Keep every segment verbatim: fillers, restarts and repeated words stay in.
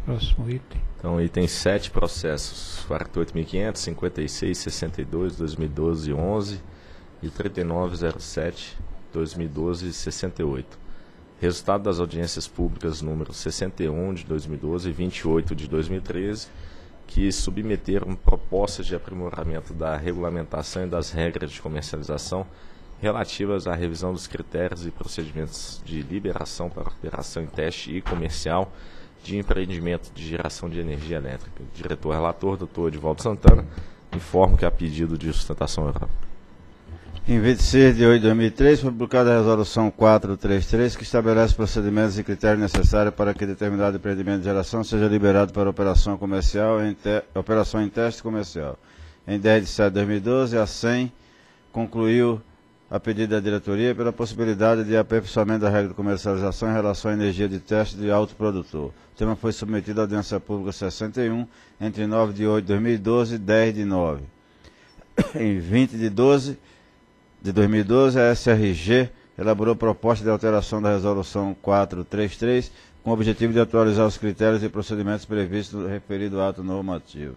Próximo item. Então, item sete, processos quarenta e oito mil e quinhentos, cinquenta e seis, sessenta e dois, dois mil e doze, onze e trinta e nove zero sete, dois mil e doze, sessenta e oito. Resultado das audiências públicas número sessenta e um de dois mil e doze e vinte e oito de dois mil e treze, que submeteram propostas de aprimoramento da regulamentação e das regras de comercialização relativas à revisão dos critérios e procedimentos de liberação para operação em teste e comercial de empreendimento de geração de energia elétrica. Diretor-relator, doutor Edivaldo Santana, informo que há pedido de sustentação oral. Em vinte e seis de oito de dois mil e três, foi publicada a Resolução quatrocentos e trinta e três, que estabelece procedimentos e critérios necessários para que determinado empreendimento de geração seja liberado para operação comercial em, te operação em teste comercial. Em dez de setembro de dois mil e doze, a SEM concluiu, a pedido da diretoria, pela possibilidade de aperfeiçoamento da regra de comercialização em relação à energia de teste de autoprodutor. O tema foi submetido à audiência pública sessenta e um, entre nove de oito de dois mil e doze e dez de nove. Em vinte de doze de dois mil e doze, a S R G elaborou proposta de alteração da Resolução quatrocentos e trinta e três com o objetivo de atualizar os critérios e procedimentos previstos no referido ato normativo.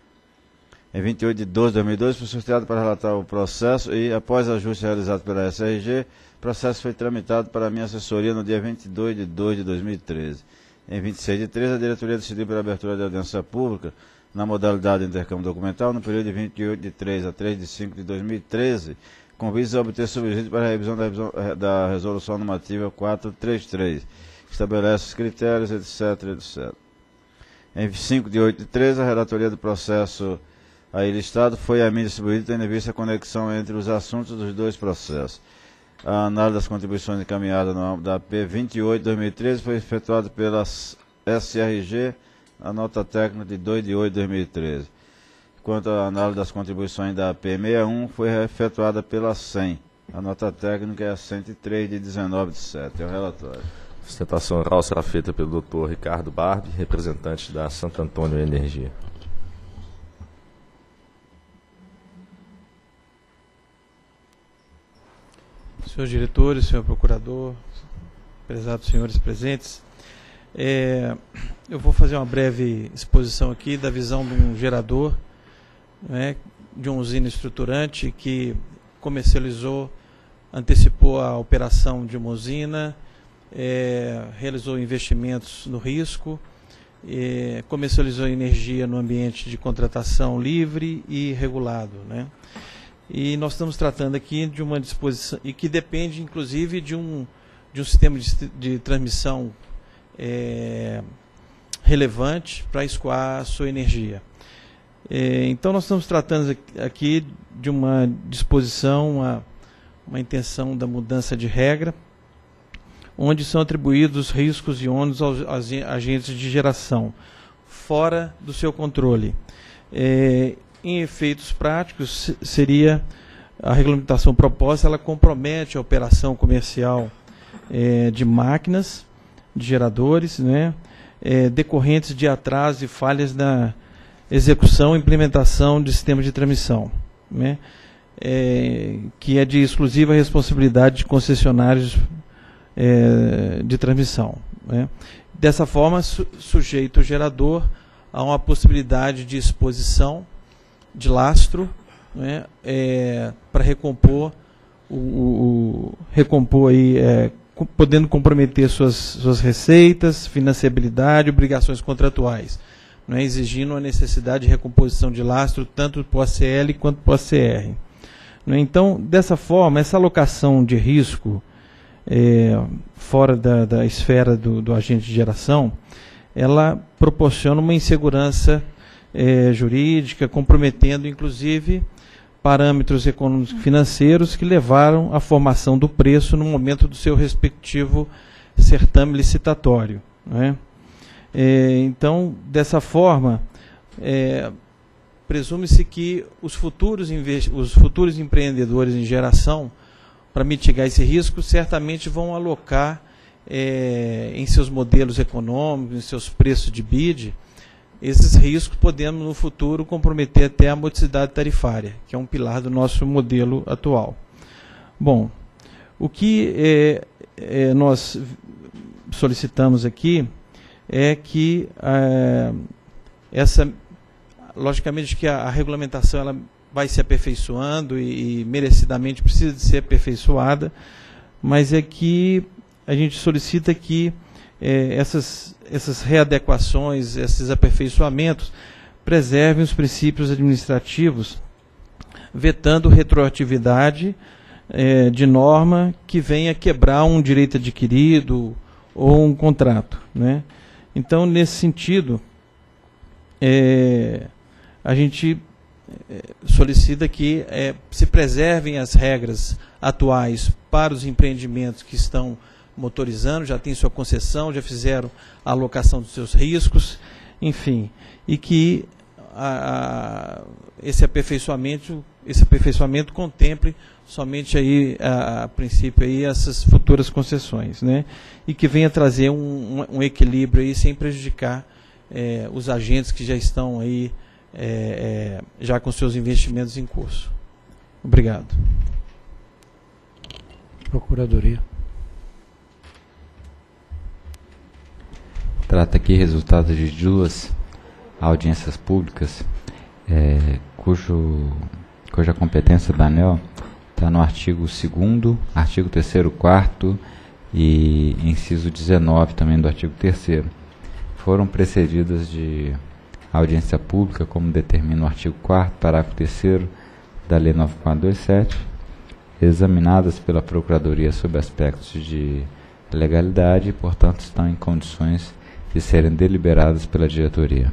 Em vinte e oito de doze de dois mil e doze, foi sorteado para relatar o processo e, após ajuste realizado pela S R G, o processo foi tramitado para a minha assessoria no dia vinte e dois de dois de dois mil e treze. Em vinte e seis de treze, a diretoria decidiu pela abertura de audiência pública na modalidade de intercâmbio documental no período de vinte e oito de três a três de cinco de dois mil e treze, com vistas a obter subsídio para a revisão da, revisão da Resolução Normativa quatrocentos e trinta e três, que estabelece os critérios, etc, etcétera. Em cinco de oito de treze, a relatoria do processo aí listado foi a mim distribuída, tendo em vista a conexão entre os assuntos dos dois processos. A análise das contribuições encaminhadas no âmbito da P vinte e oito de dois mil e treze foi efetuada pela S R G, a nota técnica de dois de oito de dois mil e treze. Quanto à análise das contribuições da P sessenta e um, foi efetuada pela SEM. A nota técnica é a cento e três de dezenove de sete. É o relatório. A sustentação oral será feita pelo doutor Ricardo Barbi, representante da Santo Antônio Energia. Senhores diretores, senhor procurador, prezados senhores presentes, é, eu vou fazer uma breve exposição aqui da visão de um gerador, né, de uma usina estruturante que comercializou, antecipou a operação de uma usina, é, realizou investimentos no risco, é, comercializou energia no ambiente de contratação livre e regulado, né? E nós estamos tratando aqui de uma disposição, e que depende inclusive de um, de um sistema de, de transmissão é, relevante para escoar a sua energia. É, então nós estamos tratando aqui de uma disposição, uma, uma intenção da mudança de regra, onde são atribuídos riscos e ônus aos, aos agentes de geração, fora do seu controle. É, em efeitos práticos, seria a regulamentação proposta, ela compromete a operação comercial é, de máquinas, de geradores, né, é, decorrentes de atrasos e falhas na execução e implementação de sistemas de transmissão, né, é, que é de exclusiva responsabilidade de concessionários é, de transmissão, né. Dessa forma, su sujeita o gerador a uma possibilidade de exposição de lastro, né, é, para recompor, o, o, recompor aí, é, com, podendo comprometer suas, suas receitas, financiabilidade, obrigações contratuais, né, exigindo a necessidade de recomposição de lastro tanto para o A C L quanto para o A C R. Né, então, dessa forma, essa alocação de risco é, fora da, da esfera do, do agente de geração, ela proporciona uma insegurança É, jurídica, comprometendo inclusive parâmetros econômicos e financeiros que levaram à formação do preço no momento do seu respectivo certame licitatório, né? É, então, dessa forma, é, presume-se que os futuros, os futuros empreendedores em geração, para mitigar esse risco, certamente vão alocar é, em seus modelos econômicos, em seus preços de bid, esses riscos, podendo no futuro comprometer até a modicidade tarifária, que é um pilar do nosso modelo atual. Bom, o que é, é, nós solicitamos aqui é que é, essa, logicamente que a, a regulamentação ela vai se aperfeiçoando e, e merecidamente precisa de ser aperfeiçoada, mas é que a gente solicita que é, essas, essas readequações, esses aperfeiçoamentos preservem os princípios administrativos, vetando retroatividade é, de norma que venha quebrar um direito adquirido ou um contrato, né? Então, nesse sentido, é, a gente é, solicita que é, se preservem as regras atuais para os empreendimentos que estão motorizando, já têm sua concessão, já fizeram a alocação dos seus riscos, enfim, e que a, a, esse aperfeiçoamento, esse aperfeiçoamento contemple somente aí, a, a princípio, aí, essas futuras concessões, né? E que venha trazer um, um, um equilíbrio aí, sem prejudicar é, os agentes que já estão aí, é, é, já com seus investimentos em curso. Obrigado. Procuradoria. Trata aqui resultados de duas audiências públicas, é, cujo, cuja competência da ANEEL está no artigo segundo, artigo terceiro, quarto e inciso dezenove também do artigo terceiro. Foram precedidas de audiência pública, como determina o artigo quarto, parágrafo terceiro da Lei nove mil quatrocentos e vinte e sete, examinadas pela Procuradoria sob aspectos de legalidade e, portanto, estão em condições de serem deliberadas pela diretoria.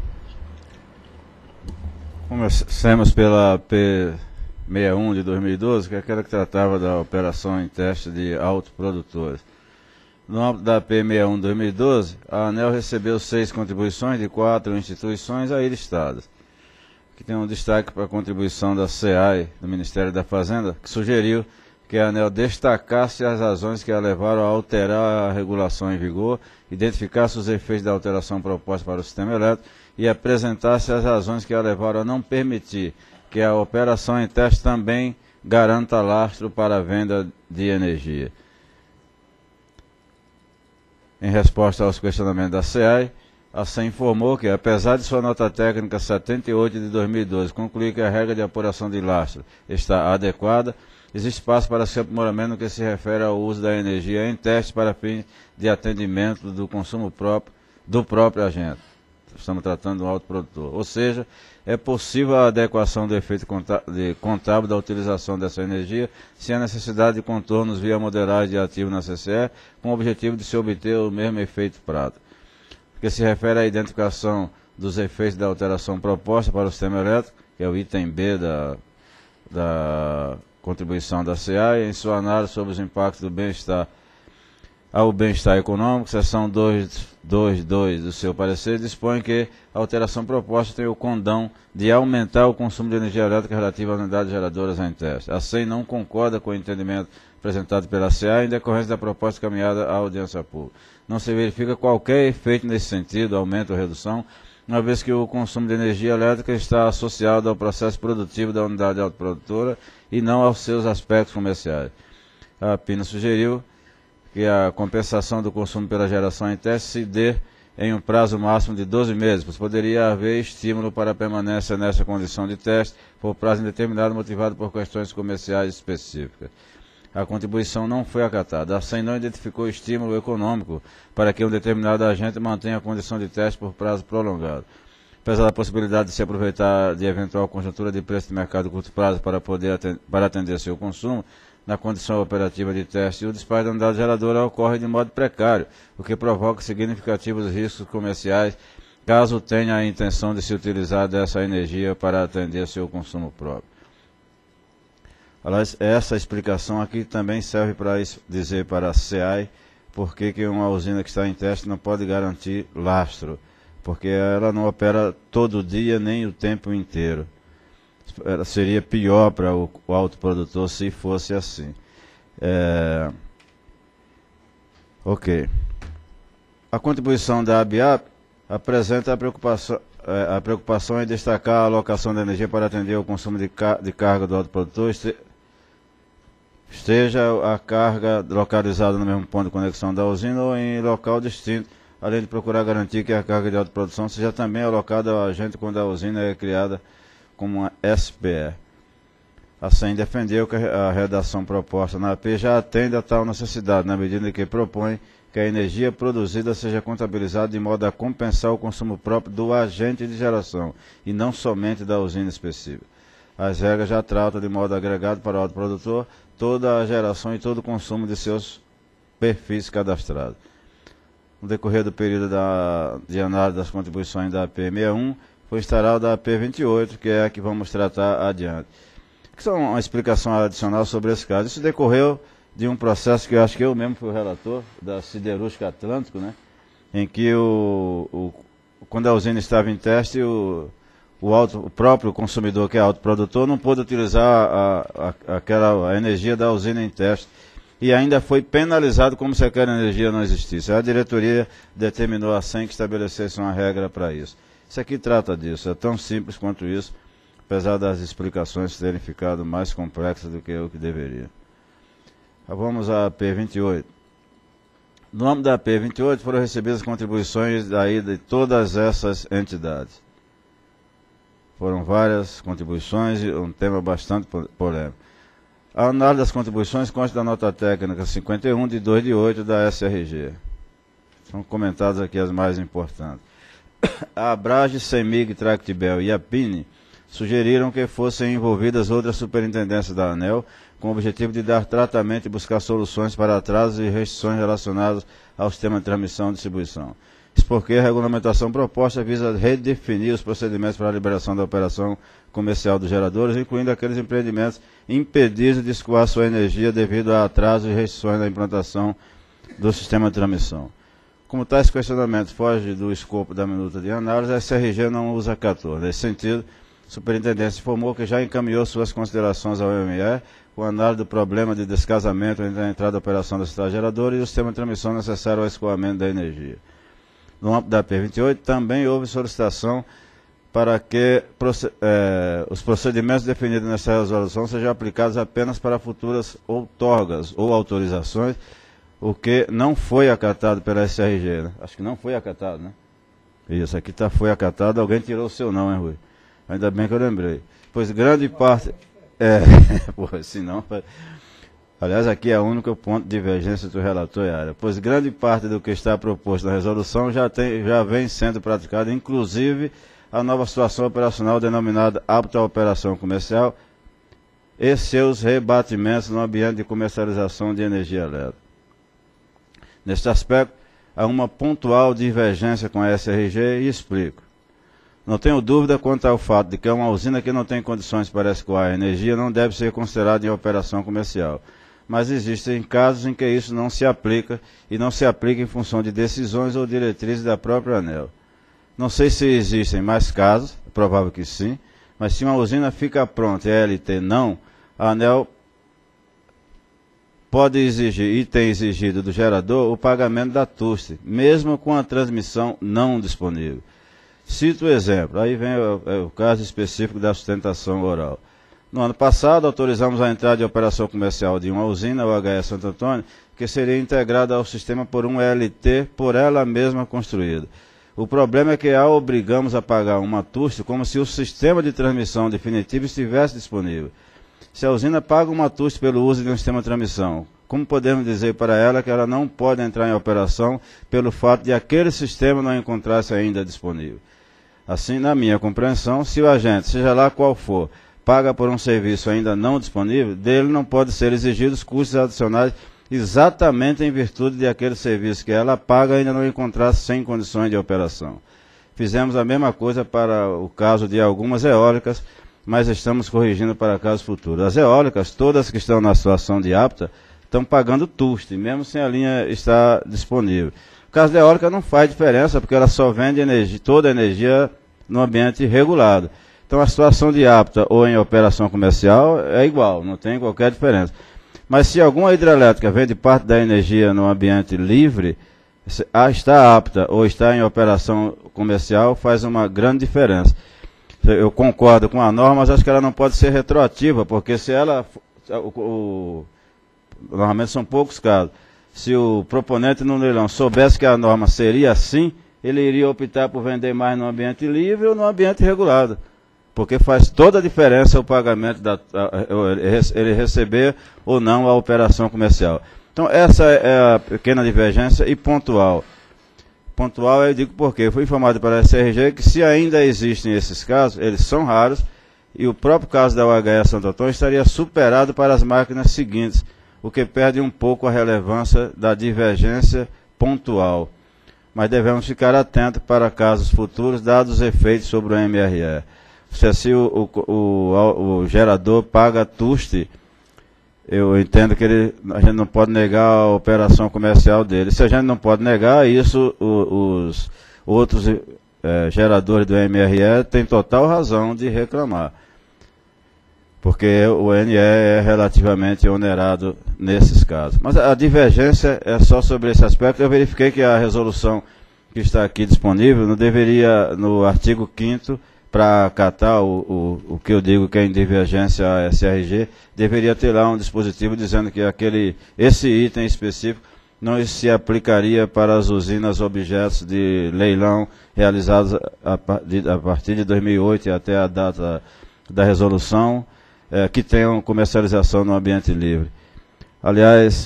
Comecemos pela P sessenta e um de dois mil e doze, que é aquela que tratava da operação em teste de autoprodutores. No âmbito da P sessenta e um de dois mil e doze, a ANEEL recebeu seis contribuições de quatro instituições aí listadas. Aqui tem um destaque para a contribuição da C A I, do Ministério da Fazenda, que sugeriu que a ANEEL destacasse as razões que a levaram a alterar a regulação em vigor, identificasse os efeitos da alteração proposta para o sistema elétrico e apresentasse as razões que a levaram a não permitir que a operação em teste também garanta lastro para a venda de energia. Em resposta aos questionamentos da C A I, a C E informou que, apesar de sua nota técnica setenta e oito de dois mil e doze concluir que a regra de apuração de lastro está adequada, existe espaço para seu aprimoramento no que se refere ao uso da energia em teste para fins de atendimento do consumo próprio do próprio agente. Estamos tratando do autoprodutor. Ou seja, é possível a adequação do efeito contábil da utilização dessa energia sem a necessidade de contornos via modelagem de ativo na C C E, com o objetivo de se obter o mesmo efeito prático. Que se refere à identificação dos efeitos da alteração proposta para o sistema elétrico, que é o item B da, da contribuição da C A I, em sua análise sobre os impactos do bem-estar ao bem-estar econômico, seção duzentos e vinte e dois do seu parecer, dispõe que a alteração proposta tem o condão de aumentar o consumo de energia elétrica relativa às unidades geradoras em teste. A C E M não concorda com o entendimento apresentado pela C A I em decorrência da proposta caminhada à audiência pública. Não se verifica qualquer efeito nesse sentido, aumento ou redução, uma vez que o consumo de energia elétrica está associado ao processo produtivo da unidade autoprodutora e não aos seus aspectos comerciais. A Pina sugeriu que a compensação do consumo pela geração em teste se dê em um prazo máximo de doze meses, pois poderia haver estímulo para a permanência nessa condição de teste por prazo indeterminado motivado por questões comerciais específicas. A contribuição não foi acatada. A C E M não identificou estímulo econômico para que um determinado agente mantenha a condição de teste por prazo prolongado. Apesar da possibilidade de se aproveitar de eventual conjuntura de preço de mercado de curto prazo para, poder atender, para atender seu consumo, na condição operativa de teste, o disparo da unidade geradora ocorre de modo precário, o que provoca significativos riscos comerciais, caso tenha a intenção de se utilizar dessa energia para atender seu consumo próprio. Aliás, essa explicação aqui também serve para dizer para a C A I por que que uma usina que está em teste não pode garantir lastro, porque ela não opera todo dia nem o tempo inteiro. Seria pior para o, o autoprodutor se fosse assim. É... Ok. A contribuição da ABIAP apresenta a preocupação, é, a preocupação em destacar a alocação de energia para atender o consumo de, ca de carga do autoprodutor, este esteja a carga localizada no mesmo ponto de conexão da usina ou em local distinto além de procurar garantir que a carga de autoprodução seja também alocada ao agente quando a usina é criada como uma S P E. Assim, defendeu que a redação proposta na A P já atende a tal necessidade, na medida em que propõe que a energia produzida seja contabilizada de modo a compensar o consumo próprio do agente de geração, e não somente da usina específica. As regras já tratam de modo agregado para o autoprodutor toda a geração e todo o consumo de seus perfis cadastrados. No decorrer do período da, de análise das contribuições da A P sessenta e um, foi instalada a A P vinte e oito, que é a que vamos tratar adiante. Que são uma explicação adicional sobre esse caso. Isso decorreu de um processo que eu acho que eu mesmo fui o relator, da Siderúrgica Atlântico, né? Em que o, o, quando a usina estava em teste, o, o, auto, o próprio consumidor, que é autoprodutor, não pôde utilizar a, a, aquela, a energia da usina em teste e ainda foi penalizado como se aquela energia não existisse. A diretoria determinou assim que estabelecesse uma regra para isso. Isso aqui trata disso, é tão simples quanto isso, apesar das explicações terem ficado mais complexas do que o que deveria. Vamos à A P vinte e oito. No âmbito da A P vinte e oito foram recebidas contribuições daí de todas essas entidades. Foram várias contribuições e um tema bastante polêmico. A análise das contribuições consta da nota técnica cinquenta e um de dois de oito da S R G. São comentadas aqui as mais importantes. A Abrage, CEMIG, Tractebel e a Pine sugeriram que fossem envolvidas outras superintendências da ANEEL com o objetivo de dar tratamento e buscar soluções para atrasos e restrições relacionados ao sistema de transmissão e distribuição. Isso porque a regulamentação proposta visa redefinir os procedimentos para a liberação da operação comercial dos geradores, incluindo aqueles empreendimentos impedidos de escoar sua energia devido a atrasos e restrições na implantação do sistema de transmissão. Como tais questionamentos fogem do escopo da minuta de análise, a S R G não usa quatorze. Nesse sentido, a superintendência informou que já encaminhou suas considerações ao M E com análise do problema de descasamento entre a entrada da operação da cidade geradora e o sistema de transmissão necessário ao escoamento da energia. No âmbito da A P vinte e oito, também houve solicitação para que eh, os procedimentos definidos nessa resolução sejam aplicados apenas para futuras outorgas ou autorizações, o que não foi acatado pela S R G. Né? Acho que não foi acatado, né? Isso, aqui tá, foi acatado, alguém tirou o seu não, hein, Rui? Ainda bem que eu lembrei. Pois grande parte... É, porra, senão... Aliás, aqui é o único ponto de divergência do relator e área. Pois grande parte do que está proposto na resolução já, tem, já vem sendo praticado, inclusive a nova situação operacional denominada apta à operação comercial e seus rebatimentos no ambiente de comercialização de energia elétrica. Neste aspecto, há uma pontual divergência com a S R G e explico. Não tenho dúvida quanto ao fato de que uma usina que não tem condições para escoar a energia não deve ser considerada em operação comercial. Mas existem casos em que isso não se aplica e não se aplica em função de decisões ou diretrizes da própria ANEEL. Não sei se existem mais casos, é provável que sim, mas se uma usina fica pronta e a L T não, a ANEEL pode exigir e tem exigido do gerador o pagamento da T U S T, mesmo com a transmissão não disponível. Cito o exemplo, aí vem o, é o caso específico da sustentação oral. No ano passado, autorizamos a entrada de operação comercial de uma usina, o H E Santo Antônio, que seria integrada ao sistema por um L T por ela mesma construída. O problema é que a obrigamos a pagar uma T U S T como se o sistema de transmissão definitivo estivesse disponível. Se a usina paga uma T U S T pelo uso de um sistema de transmissão, como podemos dizer para ela que ela não pode entrar em operação pelo fato de aquele sistema não encontrar-se ainda disponível? Assim, na minha compreensão, se o agente, seja lá qual for, paga por um serviço ainda não disponível, dele não pode ser exigidos custos adicionais exatamente em virtude de aquele serviço que ela paga ainda não encontrar-se sem condições de operação. Fizemos a mesma coisa para o caso de algumas eólicas, mas estamos corrigindo para casos futuros. As eólicas, todas que estão na situação de apta, estão pagando T U S T, mesmo sem a linha estar disponível. O caso da eólica não faz diferença, porque ela só vende energia, toda a energia no ambiente regulado. Então a situação de apta ou em operação comercial é igual, não tem qualquer diferença. Mas se alguma hidrelétrica vende parte da energia no ambiente livre, está apta ou está em operação comercial, faz uma grande diferença. Eu concordo com a norma, mas acho que ela não pode ser retroativa, porque se ela... O, o, normalmente são poucos casos. se o proponente no leilão soubesse que a norma seria assim, ele iria optar por vender mais no ambiente livre ou no ambiente regulado. Porque faz toda a diferença o pagamento, da, ele receber ou não a operação comercial. Então essa é a pequena divergência e pontual. Pontual eu digo porque eu fui informado pela S R G que se ainda existem esses casos, eles são raros, e o próprio caso da U H E Santo Antônio estaria superado para as máquinas seguintes, o que perde um pouco a relevância da divergência pontual. Mas devemos ficar atentos para casos futuros, dados os efeitos sobre o M R E. Se assim o, o, o, o gerador paga T U S T, eu entendo que ele, a gente não pode negar a operação comercial dele. Se a gente não pode negar, isso o, os outros é, geradores do M R E têm total razão de reclamar. Porque o N E é relativamente onerado nesses casos. Mas a divergência é só sobre esse aspecto. Eu verifiquei que a resolução que está aqui disponível não deveria, no artigo quinto, para acatar o, o, o que eu digo que é em divergência à S R G, deveria ter lá um dispositivo dizendo que aquele, esse item específico não se aplicaria para as usinas objetos de leilão realizados a, a partir de dois mil e oito e até a data da resolução, é, que tenham comercialização no ambiente livre. Aliás,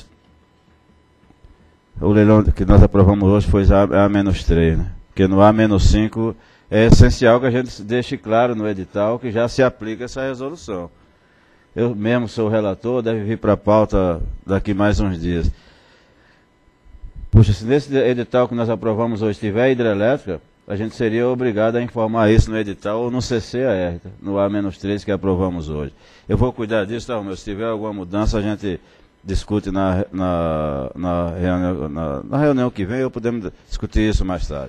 o leilão que nós aprovamos hoje foi A menos três, né? Porque no A menos cinco é essencial que a gente deixe claro no edital que já se aplica essa resolução. Eu mesmo sou o relator, deve vir para a pauta daqui mais uns dias. Puxa, se nesse edital que nós aprovamos hoje tiver hidrelétrica, a gente seria obrigado a informar isso no edital ou no C C A R, no A menos três que aprovamos hoje. Eu vou cuidar disso, tá, meu? Se tiver alguma mudança, a gente discute na, na, na, reunião, na, na reunião que vem, ou podemos discutir isso mais tarde.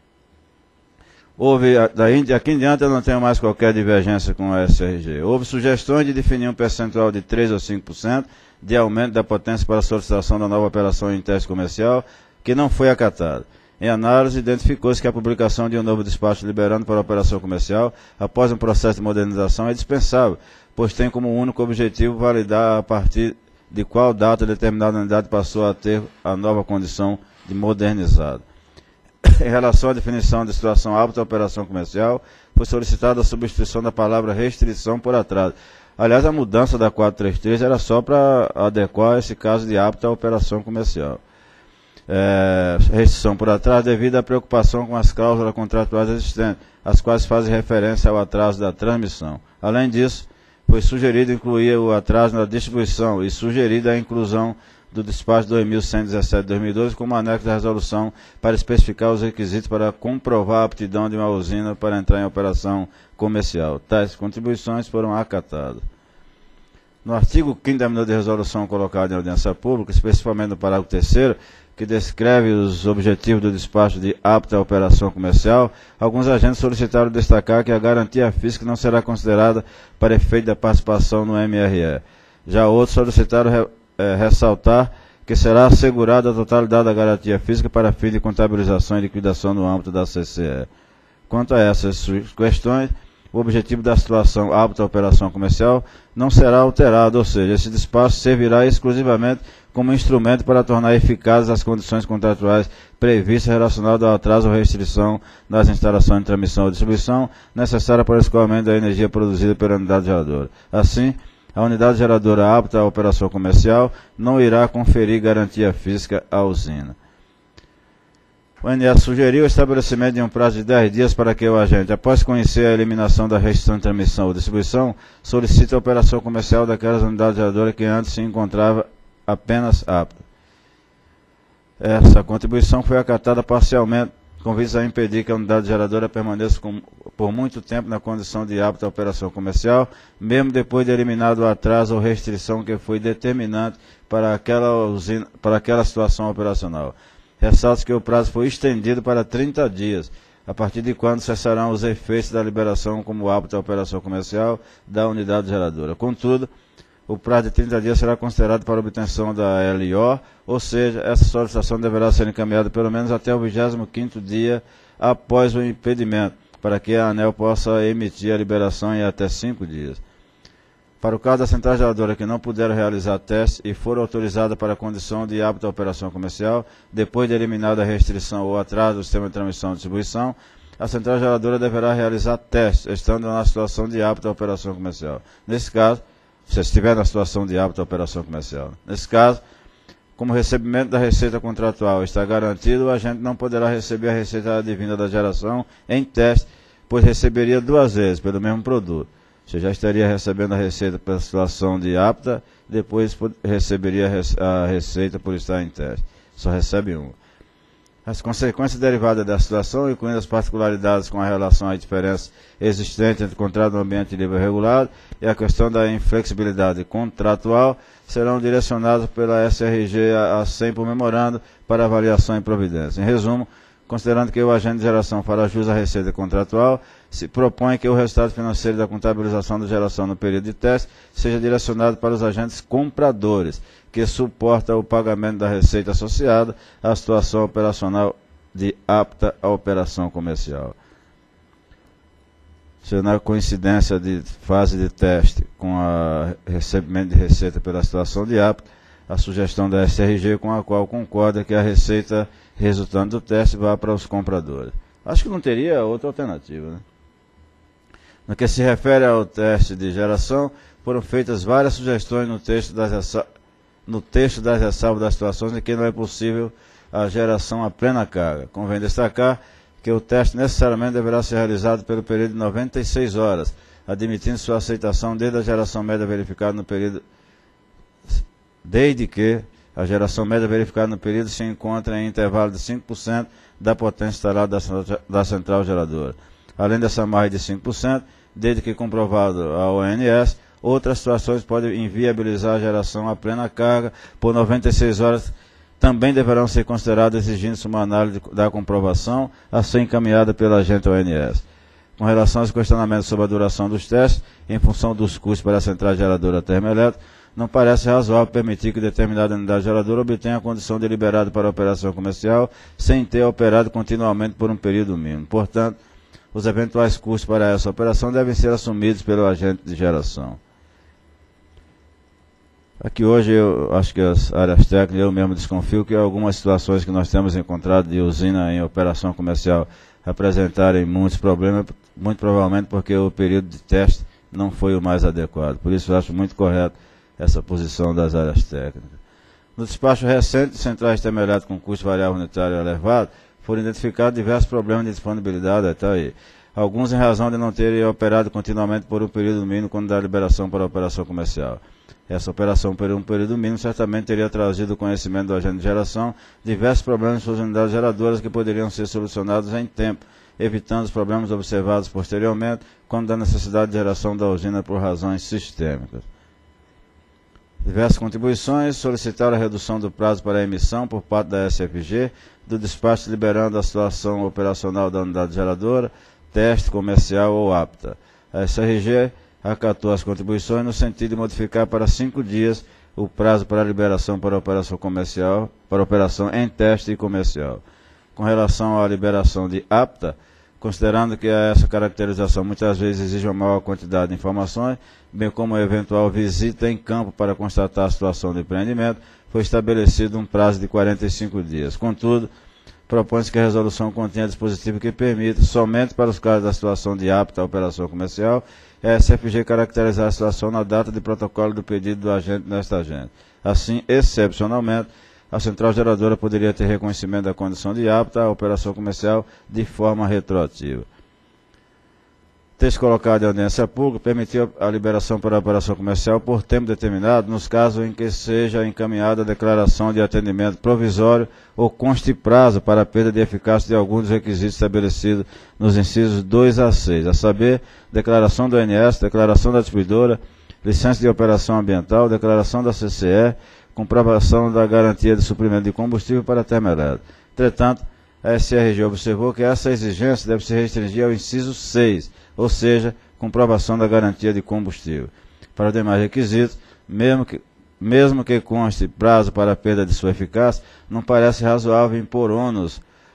Houve, daí, aqui em diante eu não tenho mais qualquer divergência com a S R G. Houve sugestões de definir um percentual de três ou cinco por cento de aumento da potência para a solicitação da nova operação em teste comercial, que não foi acatado. Em análise, identificou-se que a publicação de um novo despacho liberando para a operação comercial, após um processo de modernização, é dispensável, pois tem como único objetivo validar a partir de qual data determinada unidade passou a ter a nova condição de modernizado. Em relação à definição de situação apta à operação comercial, foi solicitada a substituição da palavra restrição por atraso. Aliás, a mudança da quatrocentos e trinta e três era só para adequar esse caso de apta à operação comercial. É, restrição por atraso devido à preocupação com as cláusulas contratuais existentes, as quais fazem referência ao atraso da transmissão. Além disso, foi sugerido incluir o atraso na distribuição e sugerida a inclusão do despacho dois mil cento e dezessete barra dois mil e doze como anexo da resolução para especificar os requisitos para comprovar a aptidão de uma usina para entrar em operação comercial. Tais contribuições foram acatadas. No artigo quinto da emenda de resolução colocada em audiência pública, especificamente no parágrafo terceiro, que descreve os objetivos do despacho de apta à operação comercial, alguns agentes solicitaram destacar que a garantia física não será considerada para efeito da participação no M R E. Já outros solicitaram É, ressaltar que será assegurada a totalidade da garantia física para fim de contabilização e liquidação no âmbito da C C E. Quanto a essas questões, o objetivo da situação apta à operação comercial não será alterado, ou seja, esse despacho servirá exclusivamente como instrumento para tornar eficazes as condições contratuais previstas relacionadas ao atraso ou restrição das instalações de transmissão ou distribuição necessárias para o escoamento da energia produzida pela unidade geradora. Assim, a unidade geradora apta à operação comercial não irá conferir garantia física à usina. O N S sugeriu o estabelecimento de um prazo de dez dias para que o agente, após conhecer a eliminação da restrição de transmissão ou distribuição, solicite a operação comercial daquelas unidades geradoras que antes se encontrava apenas apta. Essa contribuição foi acatada parcialmente, com vista a impedir que a unidade geradora permaneça com, por muito tempo na condição de apta à operação comercial, mesmo depois de eliminado o atraso ou restrição que foi determinante para aquela, usina, para aquela situação operacional. Ressalto que o prazo foi estendido para trinta dias, a partir de quando cessarão os efeitos da liberação como apta à operação comercial da unidade geradora. Contudo, o prazo de trinta dias será considerado para obtenção da L O, ou seja, essa solicitação deverá ser encaminhada pelo menos até o vigésimo quinto dia após o impedimento, para que a ANEEL possa emitir a liberação em até cinco dias. Para o caso da central geradora que não puder realizar teste e for autorizada para a condição de apta à operação comercial, depois de eliminada a restrição ou atraso do sistema de transmissão e distribuição, a central geradora deverá realizar testes, estando na situação de apta à operação comercial. Nesse caso, se estiver na situação de apta à operação comercial. Nesse caso, como o recebimento da receita contratual está garantido, o agente não poderá receber a receita advinda da geração em teste, pois receberia duas vezes pelo mesmo produto. Você já estaria recebendo a receita pela situação de apta, depois receberia a receita por estar em teste. Só recebe uma. As consequências derivadas da situação, incluindo as particularidades com relação à diferença existente entre contrato no ambiente livre e regulado e a questão da inflexibilidade contratual, serão direcionadas pela S R G a cem por memorando para avaliação e providência. Em resumo, considerando que o agente de geração fará jus à receita contratual, se propõe que o resultado financeiro da contabilização da geração no período de teste seja direcionado para os agentes compradores, que suportam o pagamento da receita associada à situação operacional de apta à operação comercial. Se na coincidência de fase de teste com o recebimento de receita pela situação de apta, a sugestão da S R G com a qual concorda que a receita resultante do teste vá para os compradores. Acho que não teria outra alternativa, né? No que se refere ao teste de geração, foram feitas várias sugestões no texto das, no texto das ressalvas das situações em que não é possível a geração a plena carga. Convém destacar que o teste necessariamente deverá ser realizado pelo período de noventa e seis horas, admitindo sua aceitação desde a geração média verificada no período, desde que a geração média verificada no período se encontra em intervalo de cinco por cento da potência instalada da, da central geradora. Além dessa margem de cinco por cento, desde que comprovado a O N S, outras situações podem inviabilizar a geração a plena carga por noventa e seis horas, também deverão ser consideradas, exigindo-se uma análise da comprovação a ser encaminhada pelo agente O N S. Com relação aos questionamentos sobre a duração dos testes, em função dos custos para a central geradora termoelétrica, não parece razoável permitir que determinada unidade geradora obtenha a condição de liberado para a operação comercial sem ter operado continuamente por um período mínimo. Portanto, os eventuais custos para essa operação devem ser assumidos pelo agente de geração. Aqui hoje eu acho que as áreas técnicas, eu mesmo desconfio que algumas situações que nós temos encontrado de usina em operação comercial apresentarem muitos problemas, muito provavelmente porque o período de teste não foi o mais adequado. Por isso eu acho muito correto essa posição das áreas técnicas. No despacho recente de centrais termoelétricas com custo variável unitário elevado, foram identificados diversos problemas de disponibilidade, até aí. Alguns em razão de não terem operado continuamente por um período mínimo quando da liberação para a operação comercial. Essa operação por um período mínimo certamente teria trazido conhecimento do agente de geração diversos problemas em suas unidades geradoras que poderiam ser solucionados em tempo, evitando os problemas observados posteriormente quando da necessidade de geração da usina por razões sistêmicas. Diversas contribuições solicitaram a redução do prazo para a emissão por parte da S F G, do despacho liberando a situação operacional da unidade geradora, teste comercial ou apta. A S R G acatou as contribuições no sentido de modificar para cinco dias o prazo para a liberação para a operação comercial, para a operação em teste e comercial. Com relação à liberação de apta, considerando que essa caracterização muitas vezes exige uma maior quantidade de informações, bem como a eventual visita em campo para constatar a situação do empreendimento, foi estabelecido um prazo de quarenta e cinco dias. Contudo, propõe-se que a resolução contenha dispositivo que permita, somente para os casos da situação de apta à operação comercial, a S F G caracterizar a situação na data de protocolo do pedido do agente nesta agente. Assim, excepcionalmente, a central geradora poderia ter reconhecimento da condição de apta à operação comercial de forma retroativa. O texto colocado em audiência pública permitiu a liberação para a operação comercial por tempo determinado nos casos em que seja encaminhada a declaração de atendimento provisório ou conste prazo para a perda de eficácia de alguns dos requisitos estabelecidos nos incisos dois a seis, a saber, declaração do O N S, declaração da distribuidora, licença de operação ambiental, declaração da C C E, comprovação da garantia de suprimento de combustível para a termoelétrica. Entretanto, a S R G observou que essa exigência deve se restringir ao inciso seis, ou seja, comprovação da garantia de combustível. Para os demais requisitos, mesmo que, mesmo que conste prazo para a perda de sua eficácia, não parece razoável impor ônus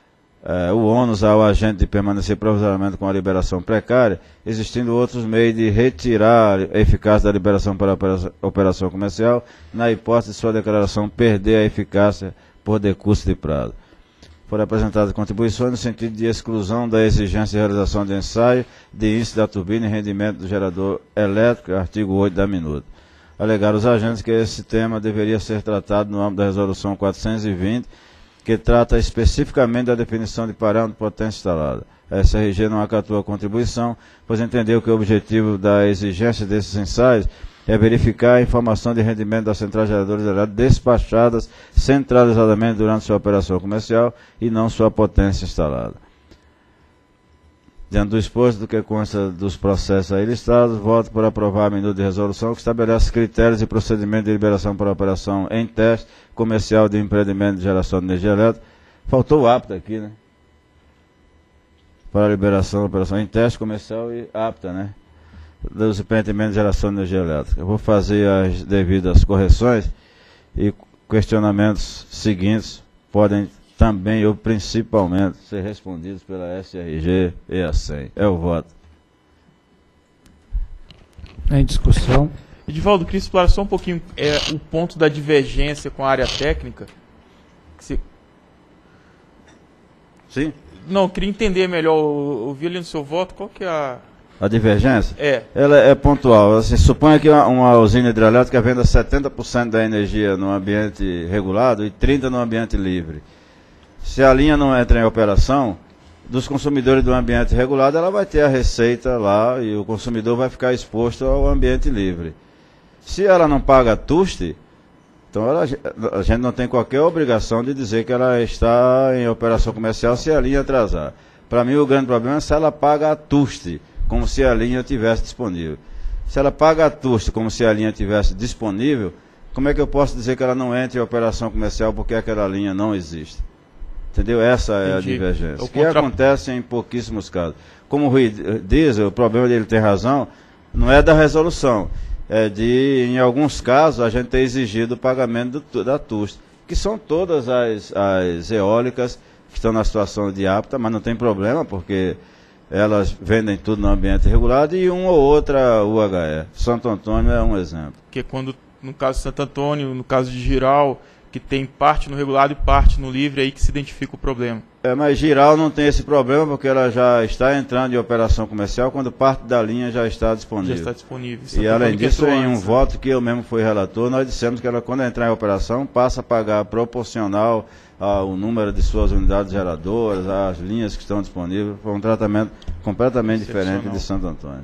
eh, o ônus ao agente de permanecer provisoriamente com a liberação precária, existindo outros meios de retirar a eficácia da liberação para a operação, operação comercial, na hipótese de sua declaração perder a eficácia por decurso de prazo. Foram apresentadas contribuições no sentido de exclusão da exigência de realização de ensaio de índice da turbina e rendimento do gerador elétrico, artigo oito da minuta. Alegaram os agentes que esse tema deveria ser tratado no âmbito da resolução quatrocentos e vinte, que trata especificamente da definição de parâmetro de potência instalada. A S R G não acatou a contribuição, pois entendeu que o objetivo da exigência desses ensaios é verificar a informação de rendimento das centrais geradoras elétricas despachadas centralizadamente durante sua operação comercial e não sua potência instalada. Diante do exposto do que consta dos processos aí listados, voto por aprovar a minuta de resolução que estabelece critérios e procedimento de liberação para operação em teste comercial de empreendimento de geração de energia elétrica. Faltou o apta aqui, né? Para a liberação da operação em teste comercial e apta, né? Dos empreendimentos de geração de energia elétrica. Eu vou fazer as devidas correções e questionamentos seguintes podem também ou principalmente ser respondidos pela S R G e a S E M. É o voto. Em discussão. Edivaldo, queria explorar só um pouquinho é, o ponto da divergência com a área técnica. Que se... Sim? Não, eu queria entender melhor. Eu vi ali no seu voto, qual que é a... A divergência? É. Ela é pontual. Assim, suponha que uma, uma usina hidrelétrica venda setenta por cento da energia no ambiente regulado e trinta por cento no ambiente livre. Se a linha não entra em operação, dos consumidores do ambiente regulado, ela vai ter a receita lá e o consumidor vai ficar exposto ao ambiente livre. Se ela não paga T U S T, então ela, a gente não tem qualquer obrigação de dizer que ela está em operação comercial se a linha atrasar. Para mim, o grande problema é se ela paga a T U S T, como se a linha estivesse disponível. Se ela paga a T U S T como se a linha estivesse disponível, como é que eu posso dizer que ela não entra em operação comercial porque aquela linha não existe? Entendeu? Essa é Entendi. a divergência. O que contra... acontece em pouquíssimos casos. Como o Rui diz, o problema dele tem razão, não é da resolução. É de, em alguns casos, a gente ter exigido o pagamento do, da T U S T, que são todas as, as eólicas que estão na situação de apta, mas não tem problema, porque elas vendem tudo no ambiente regulado e uma ou outra U H E. Santo Antônio é um exemplo. Porque quando, no caso de Santo Antônio, no caso de Giral, que tem parte no regulado e parte no livre, é aí que se identifica o problema. É, mas Giral não tem esse problema porque ela já está entrando em operação comercial quando parte da linha já está disponível. Já está disponível. E além disso, em um antes, voto né? que eu mesmo fui relator, nós dissemos que ela, quando entrar em operação, passa a pagar proporcional ao número de suas unidades geradoras, às linhas que estão disponíveis. Foi um tratamento completamente diferente de Santo Antônio.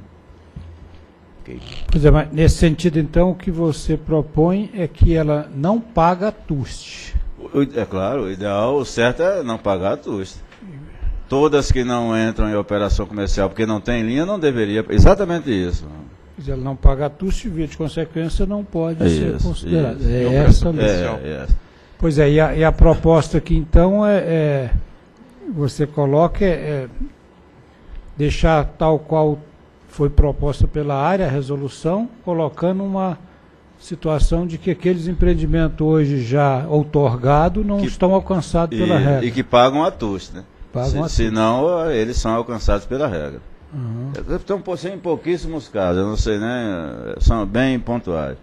Okay. Pois é, mas nesse sentido, então, o que você propõe é que ela não paga a T U S T. É claro, o ideal, o certo é não pagar a T U S T. Todas que não entram em operação comercial porque não tem linha, não deveria. Exatamente isso. Se ela não pagar a T U S T, via de consequência, não pode isso, ser considerada. Isso. É essa a é, é. Pois é, e a, e a proposta aqui, então, é, é você coloca, é, é deixar tal qual foi proposta pela área, a resolução, colocando uma situação de que aqueles empreendimentos hoje já outorgados não que, estão alcançados pela e, regra. E que pagam a T U S T, né? Pagam Se, senão, eles são alcançados pela regra. Uhum. Estão em pouquíssimos casos, eu não sei, né? São bem pontuais.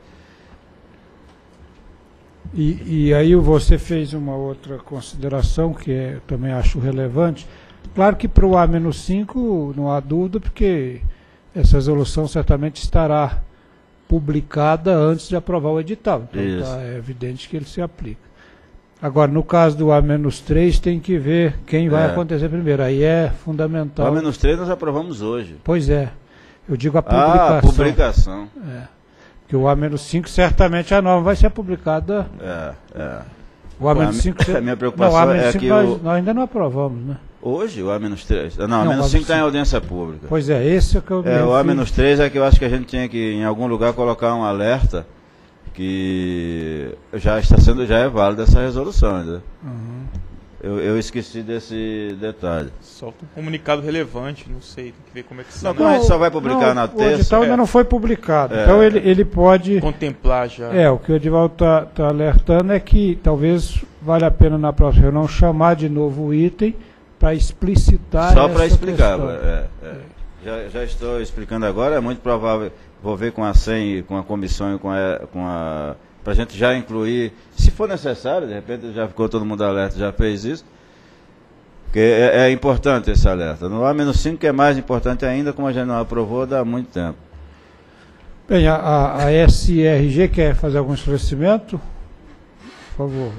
E, e aí você fez uma outra consideração que é, eu também acho relevante. Claro que para o A cinco não há dúvida, porque essa resolução certamente estará publicada antes de aprovar o edital. Então tá, é evidente que ele se aplica. Agora, no caso do A três, tem que ver quem vai é. acontecer primeiro. Aí é fundamental. O A três nós aprovamos hoje. Pois é. Eu digo a publicação. Ah, a publicação. É. Porque o A cinco, certamente a norma vai ser publicada. É, é. O A cinco... A minha preocupação não, o é que nós, o... nós ainda não aprovamos, né? Hoje, o A três? Não, não, o A cinco está em audiência pública. Pois é, esse é o que eu... É, o A três é que eu acho que a gente tinha que, em algum lugar, colocar um alerta que já está sendo, já é válida essa resolução ainda. Uhum. Eu, eu esqueci desse detalhe. Solta um comunicado relevante, não sei, tem que ver como é que não, a gente só vai publicar não, na terça. O edital é. ainda não foi publicado, é. então ele, ele pode... Contemplar já. É, o que o Edivaldo está tá alertando é que talvez valha a pena na próxima reunião chamar de novo o item para explicitar Só para explicar. questão. É, é. Já, já estou explicando agora, é muito provável, vou ver com a S E M, com a comissão e com a... Com a para a gente já incluir, se for necessário, de repente já ficou todo mundo alerta, já fez isso, porque é, é importante esse alerta. No A menos cinco, que é mais importante ainda, como a gente não aprovou, dá muito tempo. Bem, a, a, a S R G quer fazer algum esclarecimento? Por favor.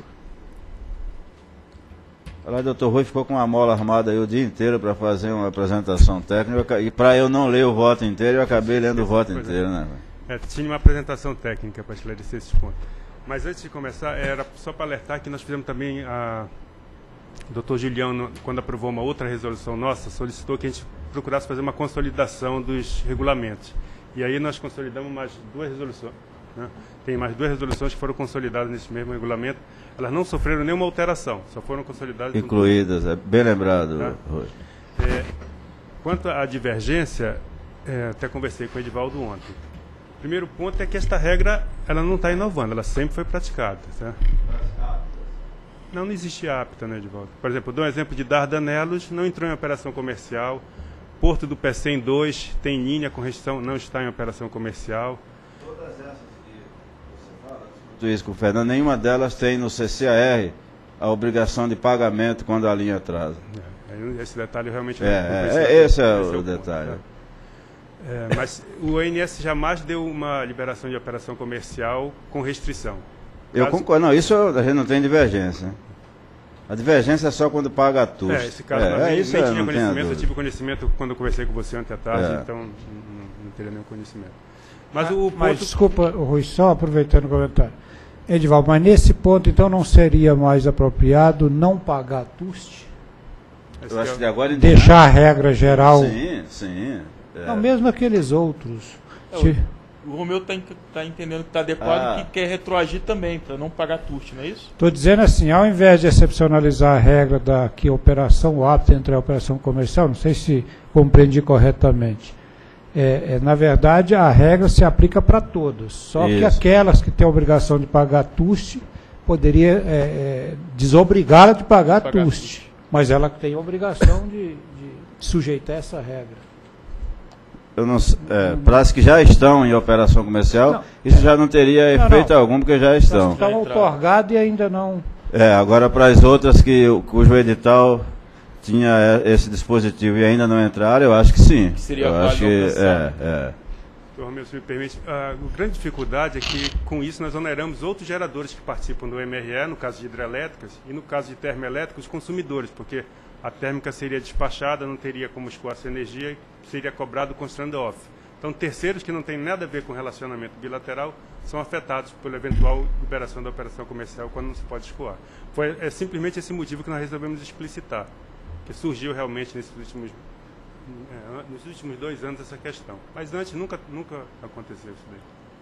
Olha, doutor Rui ficou com uma mola armada aí o dia inteiro para fazer uma apresentação técnica, e para eu não ler o voto inteiro, eu acabei lendo o voto inteiro, né? É, tinha uma apresentação técnica para esclarecer esses pontos. Mas antes de começar, era só para alertar que nós fizemos também, a... o doutor Juliano, quando aprovou uma outra resolução nossa, solicitou que a gente procurasse fazer uma consolidação dos regulamentos. E aí nós consolidamos mais duas resoluções. Né? Tem mais duas resoluções que foram consolidadas nesse mesmo regulamento. Elas não sofreram nenhuma alteração, só foram consolidadas. Incluídas, é bem lembrado, tá? Rui. É, quanto à divergência, é, até conversei com o Edivaldo ontem. O primeiro ponto é que esta regra ela não está inovando, ela sempre foi praticada. Tá? Não, não existia apta, né, Edivaldo? Por exemplo, dou um exemplo de Dardanelos, não entrou em operação comercial. Porto do Pecém dois tem linha com restrição, não está em operação comercial. Todas essas que você fala, discuto isso com o Fernando, nenhuma delas tem no C C A R a obrigação de pagamento quando a linha atrasa. É, esse detalhe eu realmente é, não é, conhecia. é, Esse é esse o, é o detalhe. Ponto, tá? É, mas o O N S jamais deu uma liberação de operação comercial com restrição. Eu Caso... concordo, não, isso a gente não tem divergência. A divergência é só quando paga a T U S. É, esse caso é, eu nem, isso nem é, tinha não tem a conhecimento, eu dúvida. tive conhecimento quando eu conversei com você ontem à tarde, É. então não, não teria nenhum conhecimento. Mas Ah, o mas ponto... desculpa, Rui, só aproveitando o comentário. Edivaldo, mas nesse ponto então não seria mais apropriado não pagar T U S T? esse Eu acho é o- que de agora em Deixar a regra geral. Sim, sim. É. Não, mesmo aqueles outros. É, Se- O Romeu está tá entendendo que está adequado Ah. e que quer retroagir também, para não pagar T U S T, não é isso? Estou dizendo assim, ao invés de excepcionalizar a regra da que a operação apta entre a operação comercial, não sei se compreendi corretamente, é, é, na verdade a regra se aplica para todos, só que Isso. aquelas que têm a obrigação de pagar T U S T, poderia é, é, desobrigá-la de pagar, Pagar T U S T, mas ela tem a obrigação de, de sujeitar essa regra. Eu não, s- é, para as que já estão em operação comercial, Não. isso já não teria Não, efeito não. algum, porque já estão. Estão Já entraram. outorgadas e ainda não... É, agora para as outras que, cujo edital tinha esse dispositivo e ainda não entraram, eu acho que sim. Que seria eu válido acho que alcançar. é, é. Doutor Romeu, se me permite, a grande dificuldade é que, com isso, nós oneramos outros geradores que participam do M R E, no caso de hidrelétricas, e no caso de termoelétricos, os consumidores, porque a térmica seria despachada, não teria como escoar essa energia e seria cobrado com stand-off. Então, terceiros que não têm nada a ver com relacionamento bilateral são afetados pela eventual liberação da operação comercial quando não se pode escoar. Foi é simplesmente esse motivo que nós resolvemos explicitar, que surgiu realmente nesses últimos É, nos últimos dois anos essa questão. Mas antes nunca, nunca aconteceu isso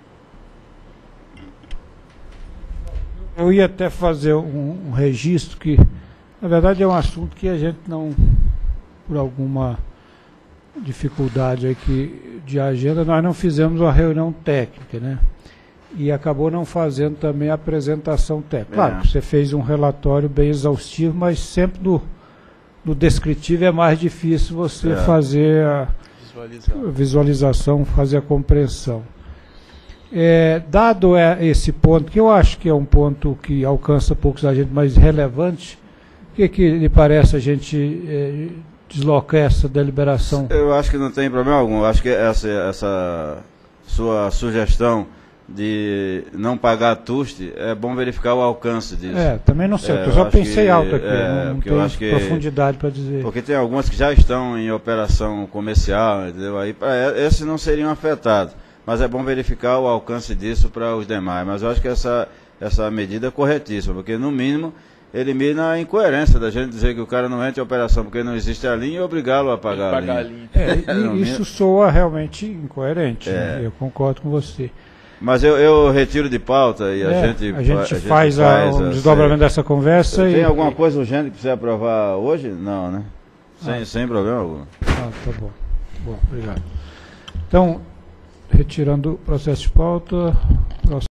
daí. Eu ia até fazer um, um registro que, na verdade, é um assunto que a gente não, por alguma dificuldade aqui de agenda, nós não fizemos uma reunião técnica, né? E acabou não fazendo também a apresentação técnica. Claro É. que você fez um relatório bem exaustivo, mas sempre no, no descritivo é mais difícil você É. fazer a Visualizar. visualização, fazer a compreensão. É, dado é, esse ponto, que eu acho que é um ponto que alcança poucos agentes, mas relevante, o que, que lhe parece a gente é, deslocar essa deliberação? Eu acho que não tem problema algum. Eu acho que essa, essa sua sugestão de não pagar T U S T, é bom verificar o alcance disso. É, também não sei, É, eu eu só acho pensei que- alto aqui, é, não, não porque eu tenho acho que- profundidade para dizer. Porque tem algumas que já estão em operação comercial, entendeu? Aí para esses não seriam afetados. Mas é bom verificar o alcance disso para os demais. Mas eu acho que essa, essa medida é corretíssima, porque no mínimo elimina a incoerência da gente dizer que o cara não entra em operação porque não existe a linha e obrigá-lo a Tem que pagar a pagar a linha. linha. É, Não, e isso minha- soa realmente incoerente, É. né? Eu concordo com você. Mas eu, eu retiro de pauta e a É, gente, a gente a faz, a, o a- desdobramento dessa conversa Tem e... alguma coisa urgente que precisa aprovar hoje? Não, né? Sem, Ah. sem problema algum. Ah, tá bom. Bom, obrigado. Então, retirando o processo de pauta, próximo.